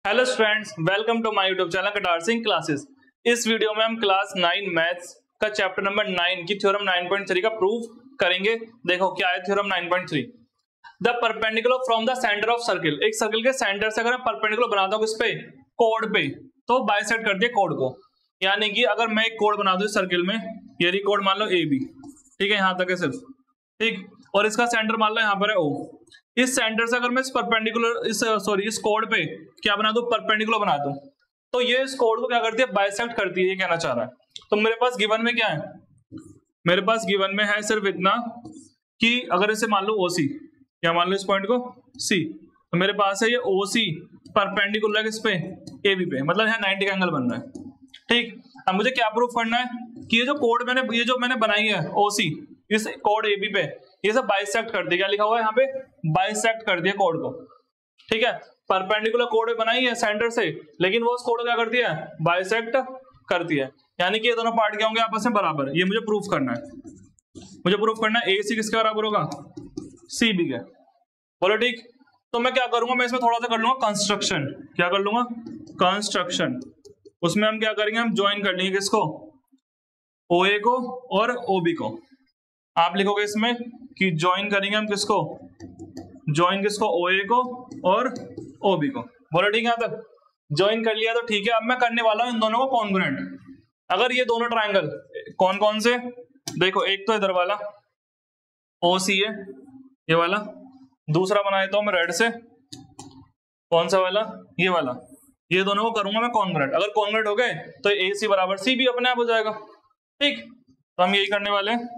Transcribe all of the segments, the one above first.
Hello students, welcome to my YouTube channel Katar Singh classes. इस video में हम क्लास 9 मैथ्स का चैप्टर नंबर 9 की थ्योरम 9.3 का प्रूफ करेंगे। देखो क्या है theorem 9.3। The perpendicular from the centre of circle. एक सर्किल के सेंटर से अगर मैं परपेंडिकुलर बनाता हूँ किस पे, कोड पे, तो बाइसेक्ट कर दिया कोड को। यानी कि अगर मैं एक कोड बना दूं इस सर्किल में, ये कोड मान लो ए बी, ठीक है, यहां तक है सिर्फ, ठीक, और इसका सेंटर मान लो यहाँ पर है ओ। इस सेंटर से अगर मैं इस परपेंडिकुलर इस कोड पे क्या बना दूं, परपेंडिकुलर बना दूं, तो ये इस कोड को क्या करती है, बाइसेक्ट करती है, ये कहना चाह रहा है। तो मेरे पास गिवन में क्या है, मेरे पास गिवन में है सिर्फ इतना कि अगर इसे मान लो ओसी, या मान लो इस पॉइंट को सी, तो मेरे पास है ये ओसी परपेंडिकुलर किस पे, ए बी पे, मतलब यहाँ 90 का एंगल बन रहा है। ठीक, अब मुझे क्या प्रूफ करना है कि ये जो कोड ये जो मैंने बनाई है ओसी, इस कोड ए बी पे, ये सब बाइसेक्ट कर दिया। क्या लिखा हुआ है यहाँ पे, बाइसेक्ट कर दिया कोड को। ठीक है, परपेंडिकुलर कोड बनाई है सेंटर से, लेकिन वो उस कोड को क्या करती है, बाइसेक्ट करती है। यानी कि ये दोनों पार्ट क्या होंगे, आपस में बराबर। ये मुझे प्रूफ करना है, मुझे प्रूफ करना है ए सी किसके बराबर होगा, सी बी के। बोलो ठीक। तो मैं क्या करूंगा, मैं इसमें थोड़ा सा कर लूंगा कंस्ट्रक्शन। क्या कर लूंगा, कंस्ट्रक्शन। उसमें हम क्या करेंगे, हम ज्वाइन कर लेंगे किसको, ओ ए को और ओ बी को। आप लिखोगे इसमें कि ज्वाइन करेंगे हम किसको, ज्वाइन किसको, ओ ए को और ओ बी को। बोलो ठीक है, यहां तक ज्वाइन कर लिया तो ठीक है। अब मैं करने वाला हूं इन दोनों को कॉन्ग्रुएंट। अगर ये दोनों ट्रायंगल कौन कौन से, देखो एक तो इधर वाला ओ सी है, ये वाला, दूसरा बना देता हूं मैं रेड से, कौन सा वाला, ये वाला। ये दोनों को करूंगा मैं कॉन्ग्रुएंट। अगर कॉन्ग्रुएंट हो गए तो ए सी बराबर सी बी अपने आप हो जाएगा। ठीक, तो हम यही करने वाले हैं।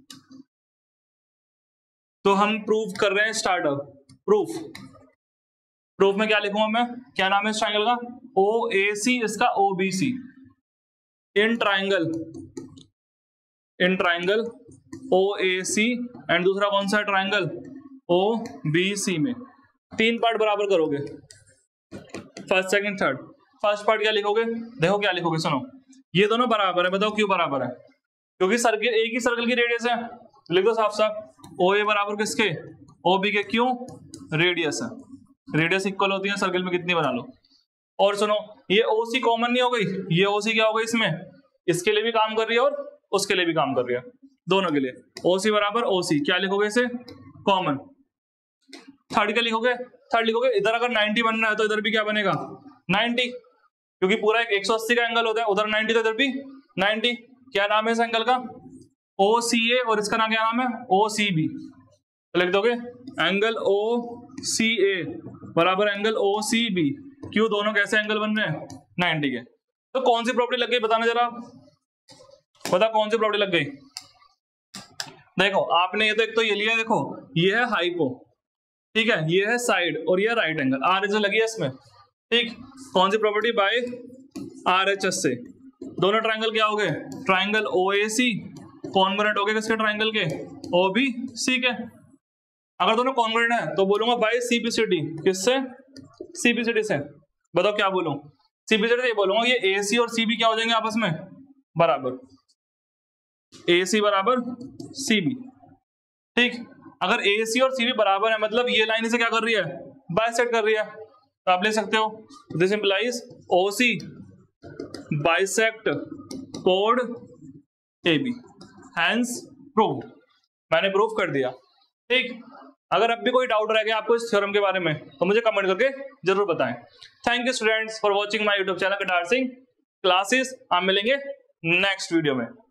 तो हम प्रूफ कर रहे हैं स्टार्टअप प्रूफ। प्रूफ में क्या लिखूंगा मैं, क्या नाम है इस ट्रायंगल का, ओ ए सी, इसका O B C. In triangle O A C and दूसरा कौन सा है ट्रायंगल, ओ बी सी में तीन पार्ट बराबर करोगे, first second third. First part क्या लिखोगे, देखो क्या लिखोगे, सुनो, ये दोनों बराबर है। बताओ क्यों बराबर है, क्योंकि सर्किल एक ही सर्कल की रेडियस है। लिख दो साफ साफ, ओ ए बराबर किसके, ओ बी के। क्यों, रेडियस है, रेडियस इक्वल होती है सर्किल में कितनी बना लो। और सुनो, ये ओ सी कॉमन नहीं हो गई, ये ओ सी क्या हो गई इसमें, इसके लिए भी काम कर रही है और उसके लिए भी काम कर रही है, दोनों के लिए। ओ सी बराबर ओ सी, क्या लिखोगे इसे, कॉमन। थर्ड क्या लिखोगे, थर्ड लिखोगे इधर अगर 90 बनना है तो इधर भी क्या बनेगा, 90, क्योंकि पूरा एक 180 का एंगल होता है, उधर 90 तो इधर भी 90। क्या नाम है इस एंगल का, ओ सी ए, और इसका नाम क्या नाम है, ओ सी बी। तो लिख दोगे एंगल ओ सी ए बराबर एंगल ओ सी बी। क्यों, दोनों कैसे एंगल बन रहे हैं, 90 के। तो कौन सी प्रॉपर्टी लग गई, बताना जरा, बता कौन सी प्रॉपर्टी लग गई। देखो आपने ये तो एक तो ये लिया, देखो ये है हाइपो, ठीक है, ये है साइड और ये है राइट एंगल, आर एच लगी है इसमें। ठीक, कौन सी property, by R H S से। दोनों ट्रायंगल क्या हो गए, triangle O A C congruent हो गए किसके, ट्रायंगल के ओ बी सी के। अगर दोनों कॉन्ग्रुएंट है तो बोलूंगा बाय सीपीसीटी, किससे, सीपीसीटी से। बताओ क्या बोलूं, सीपीसीटी से बोलूंगा ये ए सी और सी बी क्या हो जाएंगे आपस में बराबर, ए सी बराबर सी बी। ठीक, अगर ए सी और सी बी बराबर है मतलब ये लाइन इसे क्या कर रही है, बाइसेक्ट कर रही है। तो आप ले सकते हो, this implies O C bisect कोड ए बी, हैंस प्रूव्ड। मैंने प्रूफ कर दिया। ठीक, अगर अब भी कोई डाउट रह गया आपको इस थ्योरम के बारे में तो मुझे कमेंट करके जरूर बताएं। Thank you students for watching my YouTube channel Katar Singh classes. आप मिलेंगे नेक्स्ट वीडियो में।